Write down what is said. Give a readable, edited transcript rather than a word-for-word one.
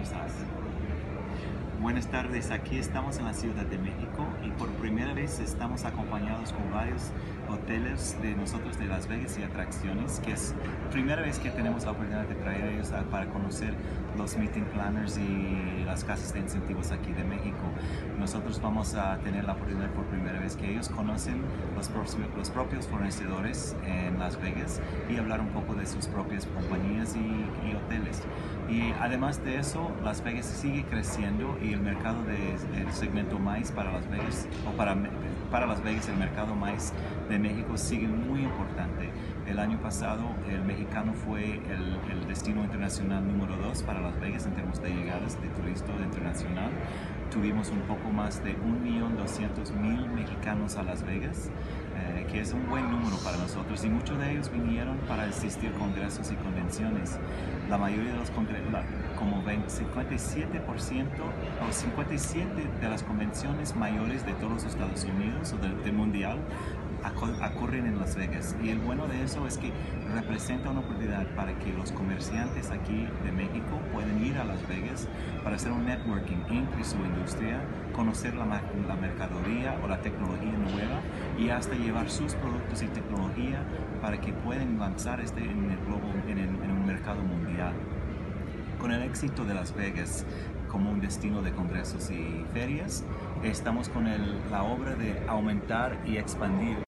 estás? Buenas tardes, aquí estamos en la Ciudad de México y por primera vez estamos acompañados con varios hoteles de nosotros de Las Vegas y atracciones, que es primera vez que tenemos la oportunidad de traer a ellos para conocer los meeting planners y las casas de incentivos aquí de México. Nosotros vamos a tener la oportunidad por primera vez que ellos conocen los propios fornecedores en Las Vegas y hablar un poco de sus propias compañías y hoteles. Y además de eso, Las Vegas sigue creciendo y el mercado del segmento MICE para Las Vegas, para Las Vegas el mercado MICE de México sigue muy importante. El año pasado el mexicano fue el destino internacional número 2 para Las Vegas en términos de llegadas de turismo internacional. Tuvimos un poco más de 1.200.000 mexicanos a Las Vegas, que es un buen número para nosotros, y muchos de ellos vinieron para asistir a congresos y convenciones. La mayoría de los congresos, como 57% o 57 de las convenciones mayores de todos los Estados Unidos o del mundial ocurren en Las Vegas, y el bueno de eso es que representa una oportunidad para que los comerciantes aquí de México pueden ir a Las Vegas para hacer un networking entre su industria, conocer la mercadería o la tecnología nueva y hasta llevar sus productos y tecnología para que puedan lanzar en el globo, en un mercado mundial. Con el éxito de Las Vegas como un destino de congresos y ferias, estamos con la obra de aumentar y expandir